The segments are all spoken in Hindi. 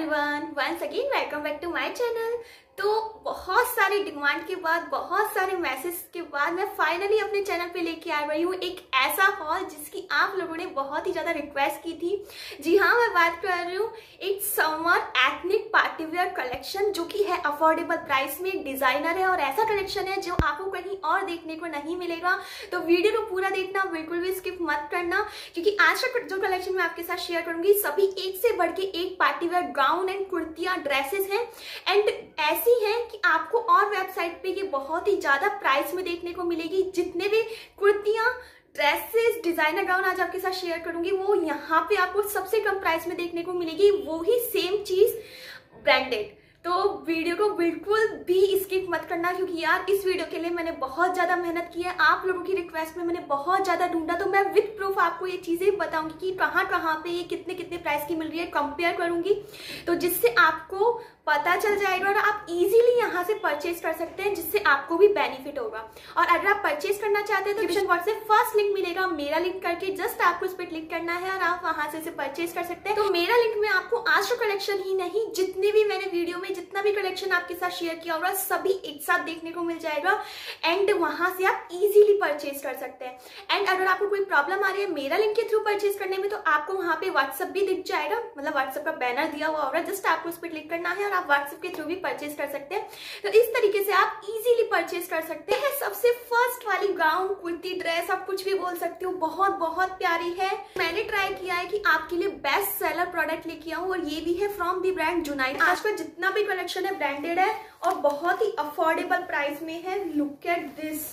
Everyone, once again welcome back to my channel. तो बहुत सारी डिमांड के बाद, बहुत सारे मैसेज के बाद मैं फाइनली अपने चैनल पे लेके आ रही हूँ एक ऐसा हॉल जिसकी आप लोगों ने बहुत ही ज्यादा रिक्वेस्ट की थी। जी हाँ, मैं बात कर रही हूँ एक summer ethnic party wear collection जो कि है अफोर्डेबल प्राइस में, डिजाइनर है और ऐसा कलेक्शन है जो आपको कहीं और देखने को नहीं मिलेगा। तो वीडियो को पूरा देखना, बिल्कुल भी स्किप मत करना, क्योंकि आज का जो कलेक्शन मैं आपके साथ शेयर करूंगी सभी एक से बढ़ के एक पार्टी वेयर गाउन एंड कुर्तियां, ड्रेसेस हैं एंड ऐसी हैं कि आपको और वेबसाइट पे ये बहुत ही ज्यादा प्राइस में देखने को मिलेगी। जितने भी कुर्तियां, ड्रेसेस, डिजाइनर गाउन आज आपके साथ शेयर करूंगी वो यहाँ पे आपको सबसे कम प्राइस में देखने को मिलेगी, वो ही सेम चीज ब्रांडेड। तो वीडियो को बिल्कुल भी स्किप मत करना, क्योंकि यार इस वीडियो के लिए मैंने बहुत ज्यादा मेहनत की है, आप लोगों की रिक्वेस्ट में मैंने बहुत ज्यादा ढूंढा। तो मैं विद प्रूफ आपको ये चीजें बताऊंगी कि कहाँ कहाँ पे ये कितने कितने प्राइस की मिल रही है, कंपेयर करूंगी, तो जिससे आपको पता चल जाएगा और आप इजीली यहाँ से परचेज कर सकते हैं, जिससे आपको भी बेनिफिट होगा। और अगर आप परचेज करना चाहते हैं तो डिस्क्रिप्शन बॉक्स से फर्स्ट लिंक मिलेगा, मेरा लिंक करके जस्ट आपको उस पर क्लिक करना है और आप वहां से इसे परचेज कर सकते हैं। तो मेरा लिंक में आपको आज का कलेक्शन ही नहीं, जितने भी मैंने वीडियो में जितना भी कलेक्शन आपके साथ शेयर किया होगा सभी एक साथ देखने को मिल जाएगा एंड वहां से आप इजीली परचेज कर सकते हैं। एंड अगर आपको कोई प्रॉब्लम आ रही है मेरा लिंक के थ्रू परचेज करने में, तो आपको वहां पे व्हाट्सएप भी दिख जाएगा, मतलब व्हाट्सएप का बैनर दिया हुआ होगा, जस्ट आपको उस पर क्लिक करना है और आप व्हाट्सएप के थ्रू भी परचेज कर सकते हैं। तो इस तरीके से आप इजीली परचेज कर सकते हैं। सबसे फर्स्ट वाली गाउन, कुर्ती, ड्रेस, आप कुछ भी बोल सकते हो, बहुत बहुत प्यारी है। मैंने ट्राई किया है कि आपके लिए बेस्ट सेलर प्रोडक्ट लेके आऊं और ये भी है फ्रॉम दी ब्रांड जुनाइट। आज का जितना भी कलेक्शन है ब्रांडेड है और बहुत ही अफोर्डेबल प्राइस में है। लुक एट दिस,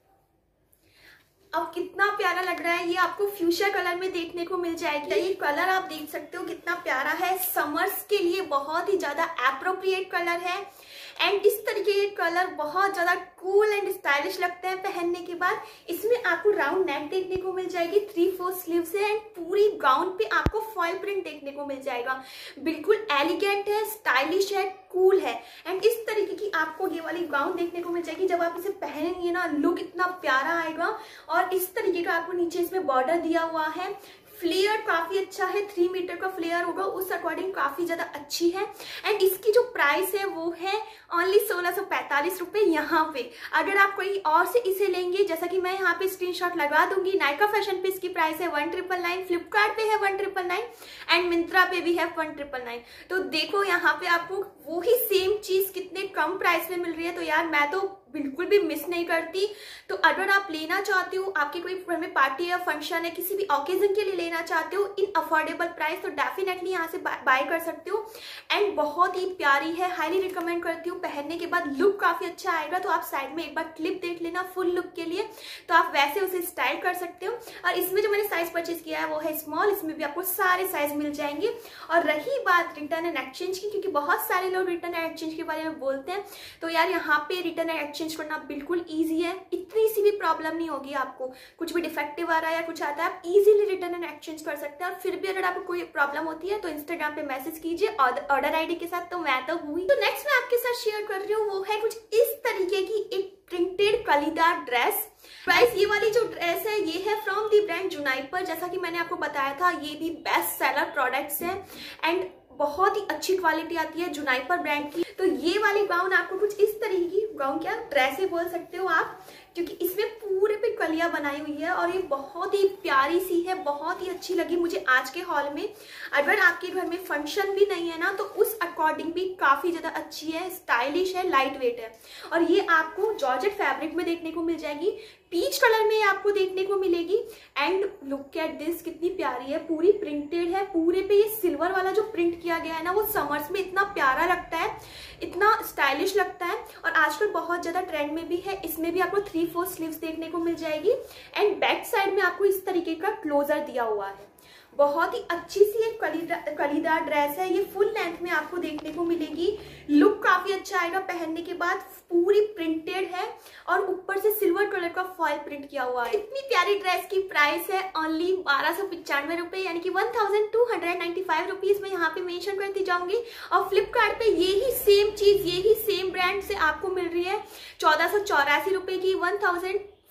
अब कितना प्यारा लग रहा है। ये आपको फ्यूचर कलर में देखने को मिल जाएगी। ये कलर आप देख सकते हो कितना प्यारा है, समर्स के लिए बहुत ही ज्यादा एप्रोप्रिएट कलर है एंड इस तरीके के कलर बहुत ज्यादा कूल एंड स्टाइलिश लगते हैं पहनने के बाद। इसमें आपको राउंड नेक देखने को मिल जाएगी, 3/4 स्लीव्स है एंड पूरी गाउन पे आपको फॉयल प्रिंट देखने को मिल जाएगा। बिल्कुल एलिगेंट है, स्टाइलिश है, कूल है एंड इस तरीके की आपको ये वाली गाउन देखने को मिल जाएगी। जब आप इसे पहनेंगे ना, लुक इतना प्यारा आएगा। और इस तरीके का आपको नीचे इसमें बॉर्डर दिया हुआ है, फ्लेयर काफी अच्छा है, 3 मीटर का फ्लेयर होगा, उस अकॉर्डिंग काफी ज्यादा अच्छी है एंड इसकी जो प्राइस है वो है ओनली 1645 रुपए। यहाँ पे अगर आप कोई और से इसे लेंगे, जैसा कि मैं यहाँ पे स्क्रीनशॉट लगा दूंगी, नायका फैशन पे इसकी प्राइस है 1999, फ्लिपकार्ट पे है 1999 एंड मिंत्रा पे भी है 1999। तो देखो यहाँ पे आपको वो ही सेम चीज कितने कम प्राइस में मिल रही है। तो यार मैं तो बिल्कुल भी मिस नहीं करती। तो अगर आप लेना चाहते हो, आपकी कोई घर में पार्टी या फंक्शन है, किसी भी ओकेजन के लिए लेना चाहते हो इन अफोर्डेबल प्राइस, तो डेफिनेटली यहाँ से बाय कर सकते हो एंड बहुत ही प्यारी है, हाईली रिकमेंड करती हूँ। पहनने के बाद लुक काफी अच्छा आएगा। तो आप साइड में एक बार क्लिप देख लेना फुल लुक के लिए, तो आप वैसे उसे स्टाइल कर सकते हो। और इसमें जो मैंने साइज परचेज किया है वो है स्मॉल, इसमें भी आपको सारे साइज मिल जाएंगे। और रही बात रिटर्न एंड एक्सचेंज की, क्योंकि बहुत सारे लोग रिटर्न एंड एक्सचेंज के बारे में बोलते हैं, तो यार यहाँ पे रिटर्न एंड एक्सचेंज करना बिल्कुल इजी है, इतनी सी भी प्रॉब्लम नहीं होगी। आपको कुछ भी डिफेक्टिव आ रहा है या कुछ आता है, आप इजीली रिटर्न एंड एक्सचेंज कर सकते हैं। और फिर भी अगर आपको कोई प्रॉब्लम होती है तो इंस्टाग्राम पे मैसेज कीजिए ऑर्डर आईडी के साथ, तो मैं तो हुई। तो नेक्स्ट मैं आपके साथ शेयर कर रही हूँ वो है कुछ इस तरीके की एक प्रिंटेड कलीदार ड्रेस। प्राइस ये वाली जो ड्रेस है ये है फ्रॉम दी ब्रांड जुनाइपर। जैसा कि मैंने आपको बताया था ये भी बेस्ट सेलर प्रोडक्ट्स हैं एंड बहुत ही अच्छी क्वालिटी आती है जुनाइपर ब्रांड की। तो ये वाली गाउन आपको कुछ इस तरीके की गाउन, क्या ड्रेस ही बोल सकते हो आप, क्योंकि इसमें पूरे पे कलियां बनाई हुई है और ये बहुत ही प्यारी सी है, बहुत ही अच्छी लगी मुझे आज के हॉल में। अगर आपके घर में फंक्शन भी नहीं है ना, तो उस अकॉर्डिंग भी काफी ज्यादा अच्छी है, स्टाइलिश है, लाइट वेट है। और ये आपको जॉर्जेट फैब्रिक में देखने को मिल जाएगी, पीच कलर में आपको देखने को मिलेगी एंड लुक एट दिस, कितनी प्यारी है, पूरी प्रिंटेड है। पूरे पे ये सिल्वर वाला जो प्रिंट किया गया है ना, वो समर्स में इतना प्यारा लगता है, इतना स्टाइलिश लगता है और आजकल बहुत ज्यादा ट्रेंड में भी है। इसमें भी आपको 3/4 स्लीव्स देखने को मिल जाएगी एंड बैक साइड में आपको इस तरीके का क्लोजर दिया हुआ है। बहुत ही अच्छी सी एक कलीदार ड्रेस है, ये फुल लेंथ में आपको देखने को मिलेगी। लुक काफी अच्छा आएगा पहनने के बाद, पूरी प्रिंटेड है और ऊपर से सिल्वर कलर का फॉयल प्रिंट किया हुआ है। इतनी प्यारी ड्रेस की प्राइस है ओनली 1295 रुपए, यानी कि 1295 रुपीज में यहाँ पे मेंशन करती जाऊंगी। और फ्लिपकार्ट पे यही सेम चीज, यही सेम ब्रांड से आपको मिल रही है 1484 रुपए की, 1400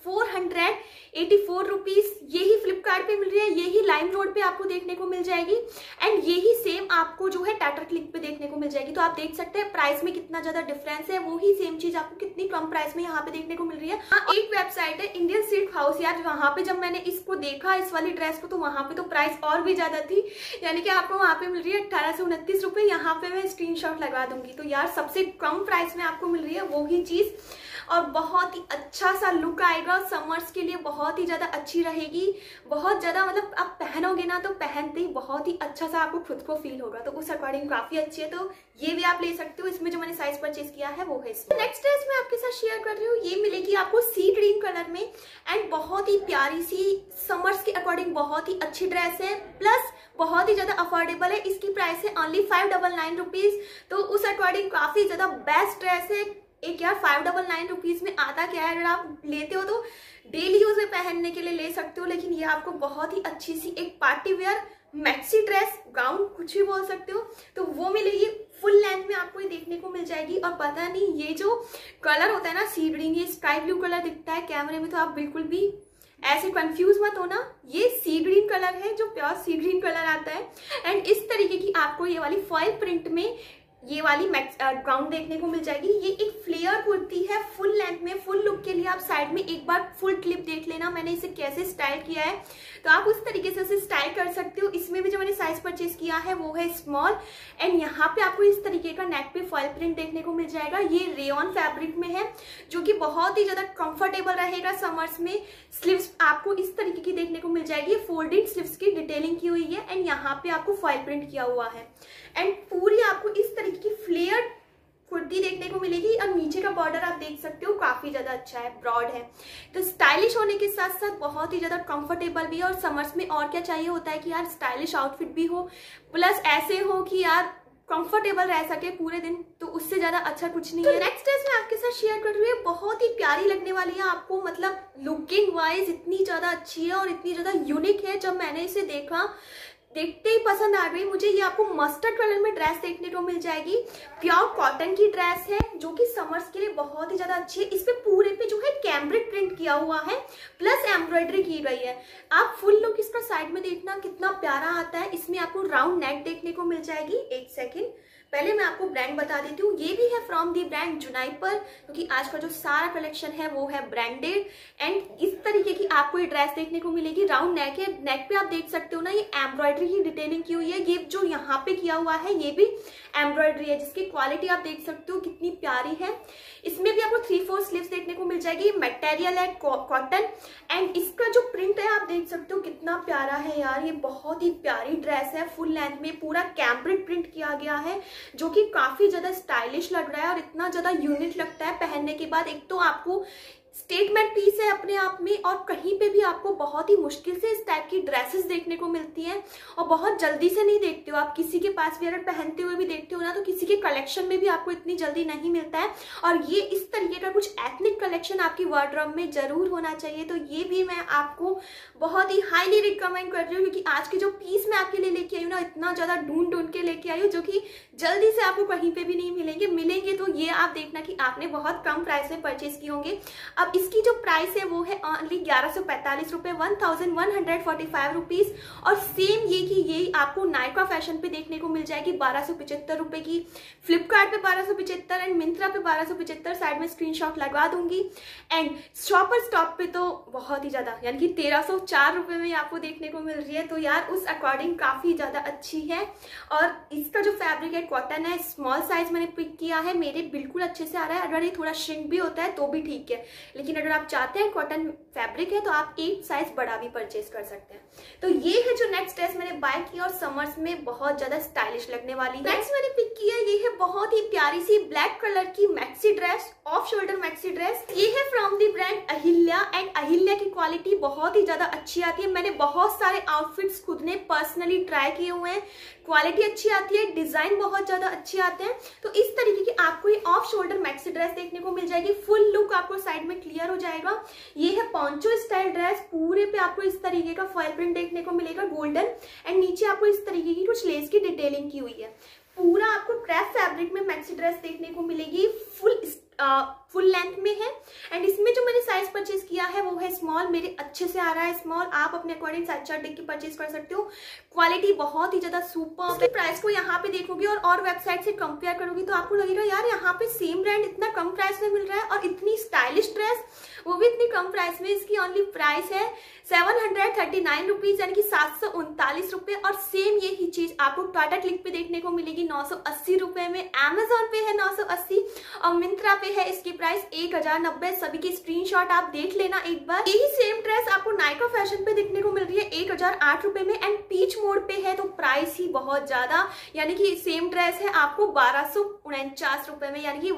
484 रुपीज। यही फ्लिपकार्ट पे मिल रही है, यही लाइम रोड पे आपको देखने को मिल जाएगी एंड यही सेम आपको जो है टाटा क्लिक पे देखने को मिल जाएगी। तो आप देख सकते हैं प्राइस में कितना ज्यादा डिफरेंस है, वही सेम चीज आपको कितनी कम प्राइस में यहाँ पे देखने को मिल रही है। हाँ, एक वेबसाइट है इंडियन सिल्क हाउस यार, वहां पे जब मैंने इसको देखा इस वाली ड्रेस को तो वहां पे तो प्राइस और भी ज्यादा थी, यानी कि आपको वहां पे मिल रही है 1829 रुपए। यहाँ पे मैं स्क्रीनशॉट लगा दूंगी। तो यार सबसे कम प्राइस में आपको मिल रही है वो ही चीज और बहुत ही अच्छा सा लुक आएगा, समर्स के लिए बहुत ही ज्यादा अच्छी रहेगी, बहुत ज्यादा मतलब आप पहनोगे ना तो पहनते ही बहुत ही अच्छा सा आपको खुद को फील होगा। तो उस अकॉर्डिंग काफी अच्छी है, तो ये भी आप ले सकते हो। इसमें जो मैंने साइज परचेज किया है वो है। नेक्स्ट ड्रेस मैं आपके साथ शेयर कर रही हूँ, ये मिलेगी आपको सी ग्रीन कलर में एंड बहुत ही प्यारी सी समर्स के अकॉर्डिंग बहुत ही अच्छी ड्रेस है, प्लस बहुत ही ज्यादा अफोर्डेबल है। इसकी प्राइस है ओनली 599 रुपीज। तो उस अकॉर्डिंग काफी ज्यादा बेस्ट ड्रेस है। एक यार 599 रुपीज में आता क्या है, अगर आप लेते हो तो डेली यूज में पहनने के लिए ले सकते हो, लेकिन ये आपको बहुत ही अच्छी सी एक party wear maxi dress, gown कुछ भी बोल सकते हो, तो वो मिलेगी। फुल लेंथ में आपको ये देखने को मिल जाएगी। और पता नहीं ये जो कलर होता है ना सी ग्रीन, ये स्काई ब्लू कलर दिखता है कैमरे में, तो आप बिल्कुल भी ऐसे कंफ्यूज मत होना, ये सी ग्रीन कलर है जो प्योर सी ग्रीन कलर आता है। एंड इस तरीके की आपको ये वाली फॉयल प्रिंट में ये वाली गाउन देखने को मिल जाएगी। ये एक फ्लेयर कुर्ती है फुल लेंथ में। फुल लुक के लिए आप साइड में एक बार फुल क्लिप देख लेना, मैंने इसे कैसे स्टाइल किया है, तो आप उस तरीके से उसे स्टाइल कर सकते हो। इसमें भी जो मैंने साइज परचेज किया है वो है स्मॉल एंड यहाँ पे आपको इस तरीके का नेक पे फॉयल प्रिंट देखने को मिल जाएगा। ये रेयॉन फैब्रिक में है जो कि बहुत ही ज्यादा कंफर्टेबल रहेगा समर्स में। स्लीव्स आपको इस तरीके की देखने को मिल जाएगी, फोल्डेड स्लीव्स की डिटेलिंग की हुई है एंड यहाँ पे आपको फॉयल प्रिंट किया हुआ है एंड पूरी आपको इस तरीके की फ्लेयर कुर्ती देखने को मिलेगी। और नीचे का बॉर्डर आप देख सकते हो काफी ज्यादा अच्छा है, ब्रॉड है, तो स्टाइलिश होने के साथ साथ बहुत ही ज्यादा कंफर्टेबल भी है। और समर्स में और क्या चाहिए होता है कि यार स्टाइलिश आउटफिट भी हो, प्लस ऐसे हो कि यार कंफर्टेबल रह सके पूरे दिन, तो उससे ज्यादा अच्छा कुछ नहीं है। नेक्स्ट ड्रेस मैं आपके साथ शेयर कर रही हूँ, बहुत ही प्यारी लगने वाली है आपको, मतलब लुकिंग वाइज इतनी ज्यादा अच्छी है और इतनी ज्यादा यूनिक है। जब मैंने इसे देखा देखते ही पसंद आ गई मुझे। ये आपको मस्टर्ड कलर में ड्रेस देखने को मिल जाएगी। प्योर कॉटन की ड्रेस है जो कि समर्स के लिए बहुत ही ज्यादा अच्छी है। इस पे पूरे पे जो है कैम्ब्रिक प्रिंट किया हुआ है, प्लस एम्ब्रॉयडरी की गई है। आप फुल लुक इसका साइड में देखना कितना प्यारा आता है। इसमें आपको राउंड नेक देखने को मिल जाएगी। एक सेकेंड, पहले मैं आपको ब्रांड बता देती हूँ, ये भी है फ्रॉम दी ब्रांड जुनाइपर, क्योंकि आज का जो सारा कलेक्शन है वो है ब्रांडेड। एंड इस तरीके की आपको ये ड्रेस देखने को मिलेगी। राउंड नेक है, नेक पे आप देख सकते हो ना ये एम्ब्रॉयडरी की डिटेलिंग की हुई है। ये जो यहाँ पे किया हुआ है ये भी एम्ब्रॉयडरी है, जिसकी क्वालिटी आप देख सकते हो कितनी प्यारी है। इसमें भी आपको 3/4 स्लीव्स देखने को मिल जाएगी। मटेरियल है कॉटन एंड इसका जो प्रिंट है आप देख सकते हो कितना प्यारा है यार। ये बहुत ही प्यारी ड्रेस है, फुल लेंथ में पूरा कैम्ब्रिक प्रिंट किया गया है जो कि काफी ज्यादा स्टाइलिश लग रहा है और इतना ज्यादा यूनिक लगता है पहनने के बाद। एक तो आपको स्टेटमेंट पीस है अपने आप में, और कहीं पे भी आपको बहुत ही मुश्किल से इस टाइप की ड्रेसेस देखने को मिलती हैं और बहुत जल्दी से नहीं देखते हो आप। किसी के पास भी अगर पहनते हुए भी देखते हो ना तो किसी के कलेक्शन में भी आपको इतनी जल्दी नहीं मिलता है। और ये इस तरीके का कुछ एथनिक कलेक्शन आपकी वार्डरोब में जरूर होना चाहिए। तो ये भी मैं आपको बहुत ही हाईली रिकमेंड कर रही हूँ, क्योंकि आज के जो पीस मैं आपके लिए लेके आई हूँ ना, इतना ज्यादा ढूंढ के लेके आई हूँ जो कि जल्दी से आपको कहीं पे भी नहीं मिलेंगे तो ये आप देखना कि आपने बहुत कम प्राइस में परचेज किए होंगे। अब इसकी जो प्राइस है वो है ओनली 1145 रुपए, 1145 रुपीज। और सेम ये कि ये आपको नायका फैशन पे देखने को मिल जाएगी 1275 रुपए की, फ्लिपकार्ट पे 1275 एंड मिंत्रा पे 1275। साइड में स्क्रीनशॉट लगा दूंगी। एंड शॉपर स्टॉप पे तो बहुत ही ज्यादा, यानी कि 1304 रुपए में आपको देखने को मिल रही है। तो यार उस अकॉर्डिंग काफी ज्यादा अच्छी है। और इसका जो फैब्रिक है कॉटन है, स्मॉल साइज मैंने पिक किया है, मेरे बिल्कुल अच्छे से आ रहा है। अगर ये थोड़ा श्रिंक भी होता है तो भी ठीक है, लेकिन अगर आप चाहते हैं कॉटन फैब्रिक है तो आप एक साइज बड़ा भी परचेज कर सकते हैं। तो ये है जो नेक्स्ट ड्रेस मैंने बाय किया और समर्स में बहुत ज्यादा स्टाइलिश लगने वाली है। नेक्स्ट मैंने पिक किया ये है बहुत ही प्यारी सी ब्लैक कलर की maxi dress, off shoulder maxi dress. ये है from the brand Ahilya and Ahilya की क्वालिटी बहुत ही ज्यादा अच्छी आती है। मैंने बहुत सारे आउटफिट्स खुद ने पर्सनली ट्राई किए हुए हैं, क्वालिटी अच्छी आती है, डिजाइन बहुत ज्यादा अच्छे आते हैं। तो इस तरीके की आपको ये ऑफ शोल्डर मैक्सी ड्रेस देखने को मिल जाएगी। फुल लुक आपको साइड में क्लियर हो जाएगा। ये है पॉन्चो स्टाइल ड्रेस, पूरे पे आपको इस तरीके का फॉयल प्रिंट देखने को मिलेगा गोल्डन एंड नीचे आपको इस तरीके की कुछ लेस की डिटेलिंग की हुई है। पूरा आपको क्रेप फैब्रिक में मैक्सी ड्रेस देखने को मिलेगी। फुल फुल लेंथ में है। एंड इसमें जो मैंने साइज परचेज किया है वो है स्मॉल, मेरे अच्छे से आ रहा है स्मॉल। आप अपने अकॉर्डिंग साइज चार्ट देख के परचेज कर सकते हो। क्वालिटी बहुत ही ज्यादा सुपर। इसके प्राइस को यहाँ पे देखोगे और वेबसाइट से कंपेयर करोगे तो आपको लगेगा यार यहाँ पे सेम ब्रांड इतना कम प्राइस में मिल रहा है और इतनी स्टाइलिश ड्रेस वो भी इतनी कम प्राइस में। इसकी ओनली प्राइस है 739 रुपीज यानी कि 739 रुपए। और सेम यही चीज आपको टाटा क्लिक पे देखने को मिलेगी 980 रुपए में, अमेजोन पे है 980 और मिंत्रा पे है इसकी प्राइस 1090। सभी की स्क्रीनशॉट आप देख लेना एक बार। यही सेम ड्रेस आपको नायका फैशन पे देखने को मिल रही है 1008 रुपए में। एंड पीच मोड पे है तो प्राइस ही बहुत ज्यादा, यानी कि सेम ड्रेस है आपको 1249 रुपए में यानी कि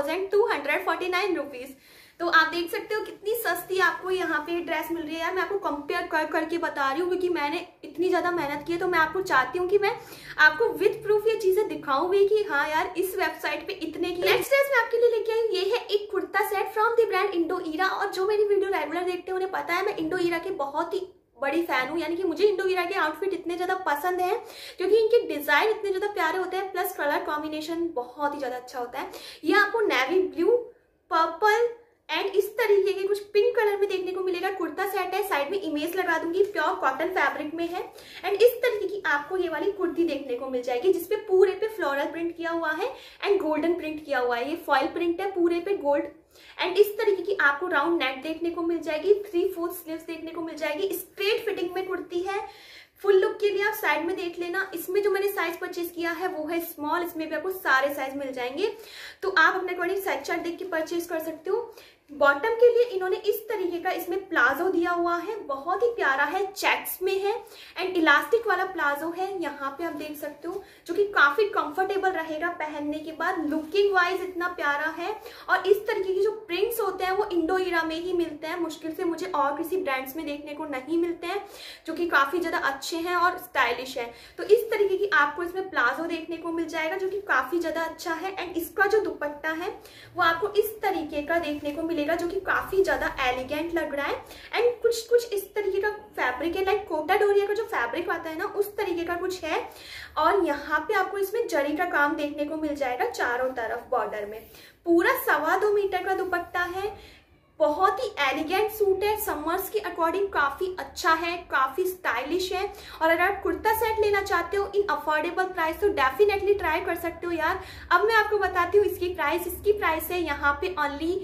1249 रुपीज। तो आप देख सकते हो कितनी सस्ती आपको यहाँ पे ड्रेस मिल रही है। यार मैं आपको कंपेयर कर करके बता रही हूँ क्योंकि मैंने इतनी ज्यादा मेहनत की है, तो मैं आपको चाहती हूँ कि मैं आपको विद प्रूफ ये चीजें दिखाऊं भी कि हाँ यार इस वेबसाइट पे इतने की। नेक्स्ट ड्रेस मैं आपके लिए लेके आई हूँ, ये है एक kurta set from the brand Indo Era. और जो मेरी वीडियो रेगुलर देखते हैं उन्हें पता है मैं इंडो ईरा के बहुत ही बड़ी फैन हूँ, यानी कि मुझे इंडो ईरा के आउटफिट इतने ज्यादा पसंद है क्योंकि इनके डिजाइन इतने ज्यादा प्यारे होते हैं, प्लस कलर कॉम्बिनेशन बहुत ही ज्यादा अच्छा होता है। ये आपको नेवी ब्लू, पर्पल एंड इस तरीके के कुछ पिंक कलर में देखने को मिलेगा। कुर्ता सेट है, साइड में इमेज लगा दूंगी, प्योर कॉटन फैब्रिक में है। एंड इस तरीके की आपको ये वाली कुर्ती देखने को मिल जाएगी जिसपे पूरे पे फ्लोरल प्रिंट किया हुआ है एंड गोल्डन प्रिंट किया हुआ है। ये फॉइल प्रिंट है पूरे पे गोल्ड। एंड इस तरीके की आपको राउंड नेक देखने को मिल जाएगी, 3/4 स्लीव्स देखने को मिल जाएगी। स्ट्रेट फिटिंग में कुर्ती है। फुल लुक के लिए आप साइड में देख लेना। इसमें जो मैंने साइज परचेज किया है वो है स्मॉल, इसमें भी आपको सारे साइज मिल जाएंगे, तो आप अपने अकॉर्डिंग साइज चार्ट देख के परचेज कर सकते हो। बॉटम के लिए इन्होंने इस तरीके का इसमें प्लाजो दिया हुआ है, बहुत ही प्यारा है, चेक्स में है एंड इलास्टिक वाला प्लाजो है। यहाँ पे आप देख सकते हो जो कि काफी कंफर्टेबल रहेगा पहनने के बाद। लुकिंग वाइज इतना प्यारा है और इस तरीके के जो प्रिंट्स होते हैं वो इंडो ईरा में ही मिलते हैं, मुश्किल से मुझे और किसी ब्रांड्स में देखने को नहीं मिलते हैं, जो कि काफी ज्यादा अच्छे हैं और स्टाइलिश है। तो इस तरीके की आपको इसमें प्लाजो देखने को मिल जाएगा जो कि काफी ज्यादा अच्छा है। एंड इसका जो दुपट्टा है वो आपको इस तरीके का देखने को मिलेगा जो कि काफी ज्यादा एलिगेंट लग रहा है। एंड कुछ इस तरीके का फैब्रिक है, लाइक कोटा डोरिया का जो फैब्रिक आता है ना उस तरीके का कुछ है। और यहाँ पे आपको इसमें जरी का काम देखने को मिल जाएगा चारों तरफ बॉर्डर में। पूरा 2.25 मीटर का दुपट्टा है, बहुत ही एलिगेंट सूट है, समर्स के अकॉर्डिंग काफी अच्छा है, काफी स्टाइलिश है। और अगर आप कुर्ता सेट लेना चाहते हो इन अफोर्डेबल प्राइस तो डेफिनेटली ट्राई कर सकते हो यार। अब मैं आपको बताती हूँ इसकी प्राइस है यहाँ पे ओनली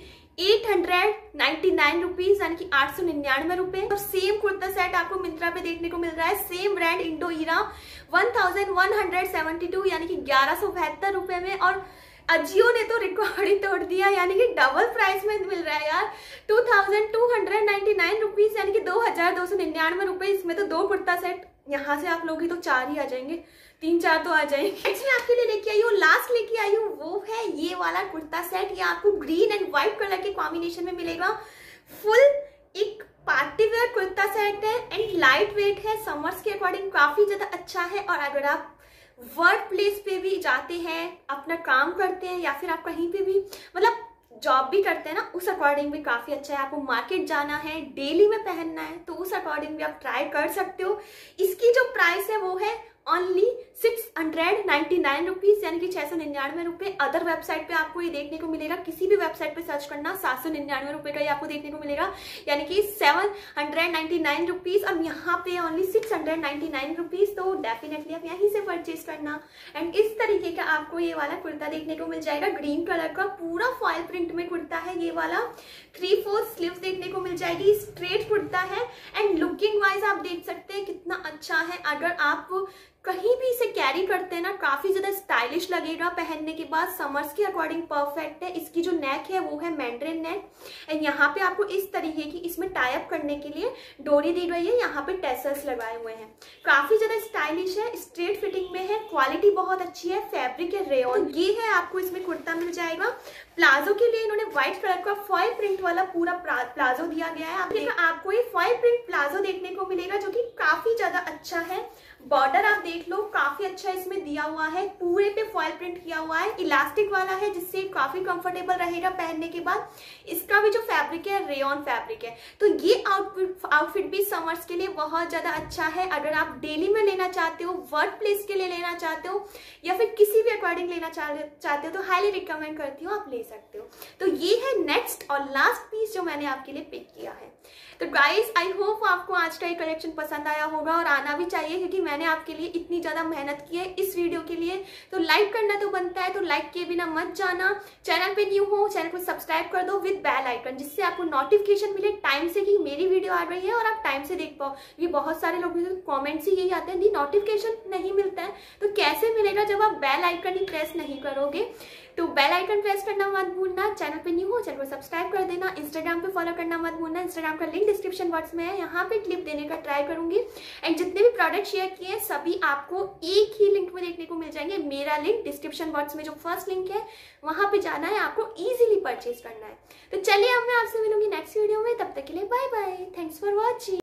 899 रुपीज यानी कि 899 रुपए। और सेम कुर्ता सेट आपको मिंत्रा पे देखने को मिल रहा है, सेम ब्रांड इंडो ईरा, 1172 यानी कि 1172 रुपए में। और अजियो ने तो रिकॉर्ड ही तोड़ दिया, यानी कि डबल प्राइस में मिल रहा है यार, 2299 रुपीज यानी कि 2299 रुपए। इसमें तो 2 कुर्ता सेट यहाँ से आप लोगे तो 4 ही आ जाएंगे, 3-4 तो आ जाएंगे। नेक्स्ट मैं आपके लिए लेके आई हूँ, लास्ट लेके आई हूँ, वो है ये वाला कुर्ता सेट। ये आपको ग्रीन एंड व्हाइट कलर के कॉम्बिनेशन में मिलेगा। फुल एक पार्टी वेयर कुर्ता सेट है एंड लाइट वेट है, समर्स के अकॉर्डिंग काफी ज्यादा अच्छा है। और अगर आप वर्क प्लेस पे भी जाते हैं, अपना काम करते हैं या फिर आप कहीं पे भी मतलब जॉब भी करते हैं ना, उस अकॉर्डिंग भी काफी अच्छा है। आपको मार्केट जाना है, डेली में पहनना है तो उस अकॉर्डिंग भी आप ट्राई कर सकते हो। इसकी जो प्राइस है वो है ओनली 699 रुपीज यानी कि 699 रुपए। अदर वेबसाइट पे आपको ये देखने को मिलेगा, किसी भी वेबसाइट पे सर्च करना 799 रुपए का ही आपको देखने को मिलेगा यानी कि 799 रुपीज। और यहाँ पे ओनली 699 रुपीज, तो डेफिनेटली आप यहीं से परचेज करना। एंड इस तरीके का आपको ये वाला कुर्ता देखने को मिल जाएगा, ग्रीन कलर का पूरा फॉइल प्रिंट में कुर्ता है। ये वाला 3/4 स्लीव्स देखने को मिल जाएगी, स्ट्रेट कुर्ता है। एंड लुकिंग वाइज आप देख सकते हैं कितना अच्छा है। अगर आप कहीं भी इसे कैरी करते हैं ना काफी ज्यादा स्टाइलिश लगेगा पहनने के बाद, समर्स के अकॉर्डिंग परफेक्ट है। इसकी जो नेक है वो है मैंड्रिन नेक एंड यहाँ पे आपको इस तरीके की इसमें टाई अप करने के लिए डोरी दी गई है, यहाँ पे टेसल्स लगाए हुए हैं, काफी ज्यादा स्टाइलिश है, स्ट्रेट फिटिंग में है, क्वालिटी बहुत अच्छी है, फैब्रिक है रेयॉन। ये है आपको इसमें कुर्ता मिल जाएगा। प्लाजो के लिए इन्होंने व्हाइट कलर का फॉइल प्रिंट वाला पूरा प्लाजो दिया गया है। आपको ये फॉइल प्रिंट प्लाजो देखने को मिलेगा जो कि काफी ज्यादा अच्छा है। बॉर्डर आप देख लो, काफी अच्छा इसमें दिया हुआ है, पूरे पे फॉयल प्रिंट किया हुआ है, इलास्टिक वाला है जिससे काफी कंफर्टेबल रहेगा पहनने के बाद। इसका भी जो फैब्रिक है रेयॉन फैब्रिक है। तो ये आउटफिट भी समर्स के लिए बहुत ज्यादा अच्छा है। अगर आप डेली में लेना चाहते हो, वर्क प्लेस के लिए लेना चाहते हो, या फिर किसी भी अकॉर्डिंग लेना चाहते हो, तो हाईली रिकमेंड करती हूँ, आप ले सकते हो। तो ये है नेक्स्ट और लास्ट पीस जो मैंने आपके लिए पिक किया है। तो गाइस आई होप आपको आज का ये कलेक्शन पसंद आया होगा, और आना भी चाहिए क्योंकि मैंने आपके लिए इतनी ज्यादा मेहनत की है इस वीडियो के लिए। तो लाइक करना तो बनता है, तो लाइक किए बिना मत जाना। चैनल पे न्यू हो, चैनल को सब्सक्राइब कर दो विद बेल आइकन, जिससे आपको नोटिफिकेशन मिले टाइम से कि मेरी वीडियो आ रही है और आप टाइम से देख पाओ। ये बहुत सारे लोग कॉमेंट्स ही यही आते हैं, दी नोटिफिकेशन नहीं मिलता है। तो कैसे मिलेगा जब आप बेल आइकन ही प्रेस नहीं करोगे। तो बेल आइकन प्रेस करना मत भूलना। चैनल पे न्यू हो, चैनल को सब्सक्राइब कर देना। इंस्टाग्राम पे फॉलो करना मत भूलना। इंस्टाग्राम का लिंक डिस्क्रिप्शन बॉक्स में है, यहाँ पे क्लिप देने का ट्राई करूंगी। एंड जितने भी प्रोडक्ट शेयर किए सभी आपको एक ही लिंक में देखने को मिल जाएंगे। मेरा लिंक डिस्क्रिप्शन बॉक्स में जो फर्स्ट लिंक है वहां पे जाना है, आपको इजीली परचेज करना है। तो चलिए अब मैं आपसे मिलूंगी नेक्स्ट वीडियो में, तब तक के लिए bye bye. Thanks for watching.